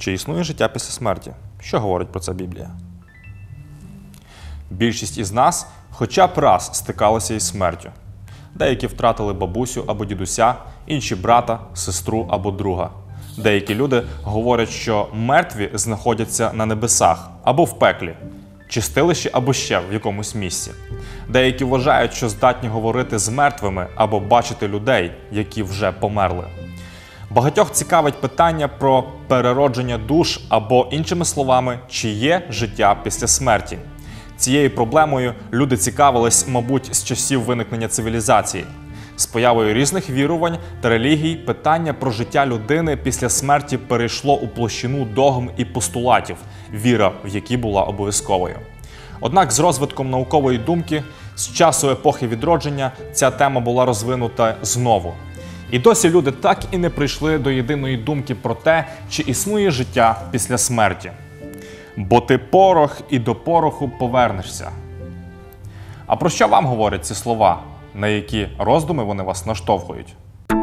Чи існує життя після смерті? Що говорить про це Біблія? Більшість із нас хоча б раз стикалися із смертю. Деякі втратили бабусю або дідуся, інші брата, сестру або друга. Деякі люди говорять, що мертві знаходяться на небесах або в пеклі, чистилищі або ще в якомусь місці. Деякі вважають, що здатні говорити з мертвими або бачити людей, які вже померли. Багатьох цікавить питання про переродження душ або, іншими словами, чи є життя після смерті. Цією проблемою люди цікавились, мабуть, з часів виникнення цивілізації. З появою різних вірувань та релігій питання про життя людини після смерті перейшло у площину догм і постулатів, віра в які була обов'язковою. Однак з розвитком наукової думки, з часу епохи відродження, ця тема була розвинута знову. І досі люди так і не прийшли до єдиної думки про те, чи існує життя після смерті. Бо ти порох і до пороху повернешся. А про що вам говорять ці слова? На які роздуми вони вас наштовхують?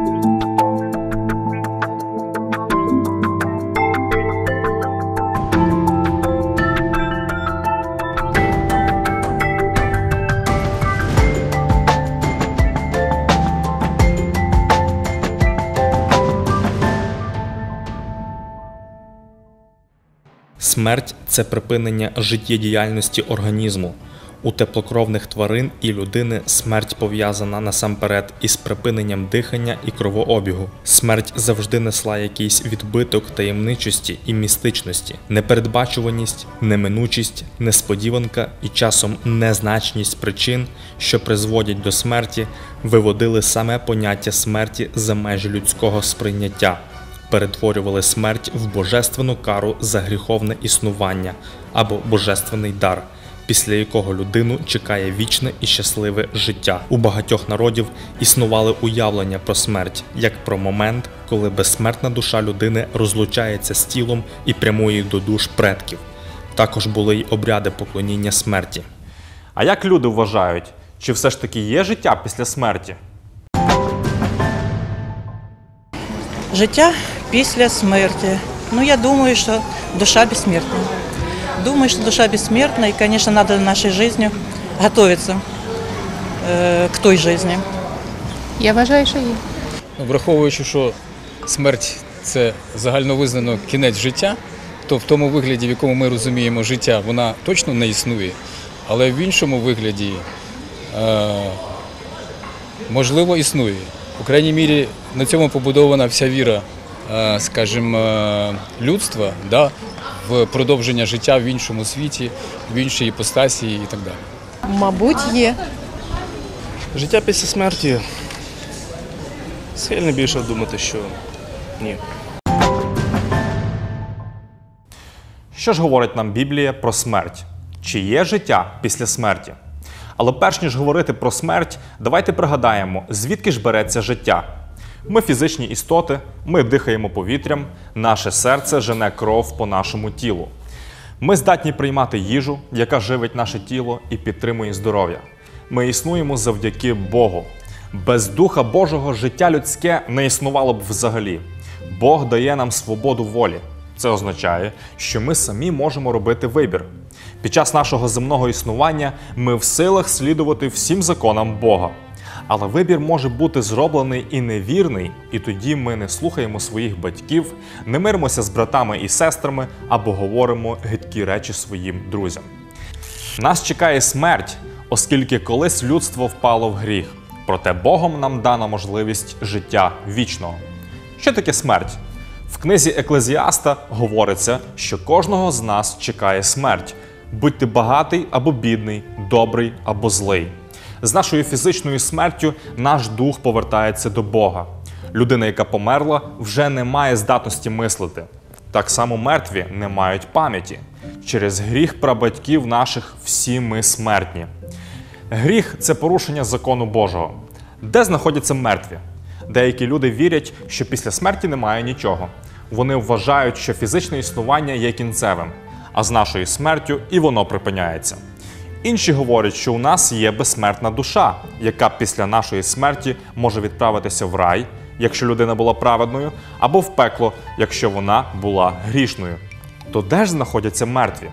Смерть – це припинення життєдіяльності організму. У теплокровних тварин і людини смерть пов'язана насамперед із припиненням дихання і кровообігу. Смерть завжди несла якийсь відбиток таємничості і містичності, непередбачуваність, неминучість, несподіванка і часом незначність причин, що призводять до смерті, виводили саме поняття смерті за межі людського сприйняття. Перетворювали смерть в божественну кару за гріховне існування або божественний дар, після якого людину чекає вічне і щасливе життя. У багатьох народів існували уявлення про смерть, як про момент, коли безсмертна душа людини розлучається з тілом і прямує до душ предків. Також були й обряди поклоніння смерті. А як люди вважають, чи все ж таки є життя після смерті? Життя після смерти. Я думаю, что душа бессмертна. Думаю, что душа бессмертна, и, конечно, надо в нашей жизни готовиться к той жизни. Я вважаю, що є. Враховуючи, що смерть – це загальновизнано кінець життя, то в тому вигляді, в якому ми розуміємо життя, вона точно не існує, але в іншому вигляді, можливо, існує. У крайній мірі, на цьому побудована вся віра, скажімо, людства, в продовження життя в іншому світі, в іншій іпостасі і так далі. Мабуть, є. Життя після смерті схильний більше думати, що ні. Що ж говорить нам Біблія про смерть? Чи є життя після смерті? Але перш ніж говорити про смерть, давайте пригадаємо, звідки ж береться життя. Ми фізичні істоти, ми дихаємо повітрям, наше серце жене кров по нашому тілу. Ми здатні приймати їжу, яка живить наше тіло і підтримує здоров'я. Ми існуємо завдяки Богу. Без Духа Божого життя людське не існувало б взагалі. Бог дає нам свободу волі. Це означає, що ми самі можемо робити вибір. Під час нашого земного існування ми в силах слідувати всім законам Бога. Але вибір може бути зроблений і невірний, і тоді ми не слухаємо своїх батьків, не миримося з братами і сестрами або говоримо гидкі речі своїм друзям. Нас чекає смерть, оскільки колись людство впало в гріх. Проте Богом нам дана можливість життя вічного. Що таке смерть? В книзі Еклезіаста говориться, що кожного з нас чекає смерть. Будь ти багатий або бідний, добрий або злий. З нашою фізичною смертю наш дух повертається до Бога. Людина, яка померла, вже не має здатності мислити. Так само мертві не мають пам'яті. Через гріх прабатьків наших всі ми смертні. Гріх – це порушення закону Божого. Де знаходяться мертві? Деякі люди вірять, що після смерті немає нічого. Вони вважають, що фізичне існування є кінцевим, а з нашою смертю і воно припиняється. Інші говорять, що у нас є безсмертна душа, яка після нашої смерті може відправитися в рай, якщо людина була праведною, або в пекло, якщо вона була грішною. То де ж знаходяться мертві?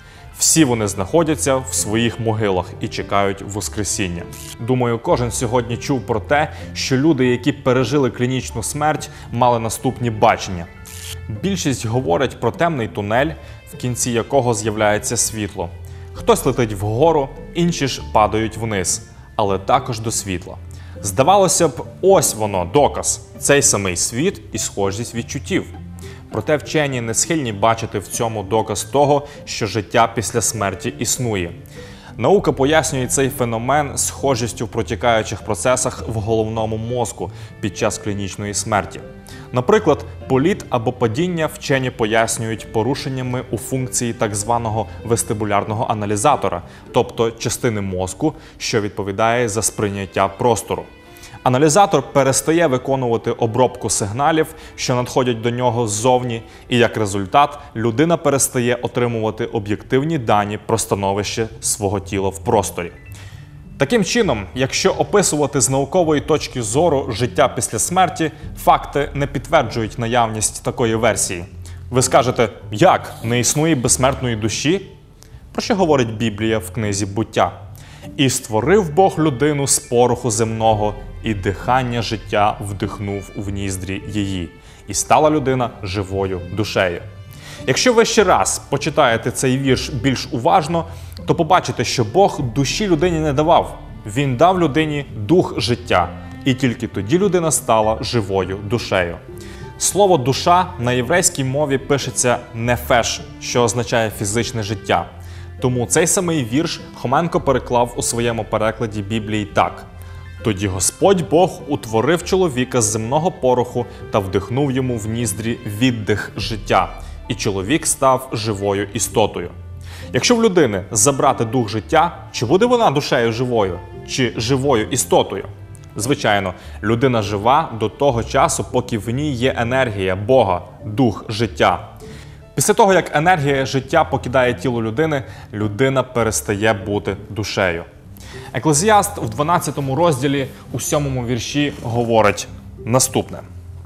Всі вони знаходяться в своїх могилах і чекають Воскресіння. Думаю, кожен сьогодні чув про те, що люди, які пережили клінічну смерть, мали наступні бачення. Більшість говорить про темний тунель, в кінці якого з'являється світло. Хтось летить вгору, інші ж падають вниз, але також до світла. Здавалося б, ось воно, доказ, цей самий світ і схожість відчуттів. Проте вчені не схильні бачити в цьому доказ того, що життя після смерті існує. Наука пояснює цей феномен схожістю в протікаючих процесах в головному мозку під час клінічної смерті. Наприклад, політ або падіння вчені пояснюють порушеннями у функції так званого вестибулярного аналізатора, тобто частини мозку, що відповідає за сприйняття простору. Аналізатор перестає виконувати обробку сигналів, що надходять до нього ззовні, і як результат людина перестає отримувати об'єктивні дані про становище свого тіла в просторі. Таким чином, якщо описувати з наукової точки зору життя після смерті, факти не підтверджують наявність такої версії. Ви скажете, як? Не існує безсмертної душі? Про що говорить Біблія в книзі «Буття»? «І створив Бог людину з пороху земного, і дихання життя вдихнув в ніздрі її. І стала людина живою душею». Якщо ви ще раз почитаєте цей вірш більш уважно, то побачите, що Бог душі людині не давав. Він дав людині дух життя, і тільки тоді людина стала живою душею. Слово «душа» на єврейській мові пишеться «нефеш», що означає «фізичне життя». Тому цей самий вірш Хоменко переклав у своєму перекладі Біблії так. «Тоді Господь Бог утворив чоловіка з земного пороху та вдихнув йому в ніздрі віддих життя, і чоловік став живою істотою». Якщо в людини забрати дух життя, чи буде вона душею живою, чи живою істотою? Звичайно, людина жива до того часу, поки в ній є енергія Бога, дух життя. Після того, як енергія життя покидає тіло людини, людина перестає бути душею. Еклезіаст в 12 розділі у 7 вірші говорить наступне.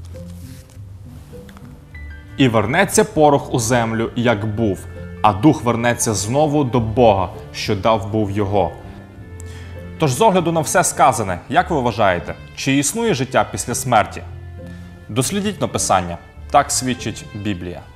«І вернеться порох у землю, як був, а дух вернеться знову до Бога, що дав був його». Тож з огляду на все сказане, як ви вважаєте, чи існує життя після смерті? Дослідіть написання. Так свідчить Біблія.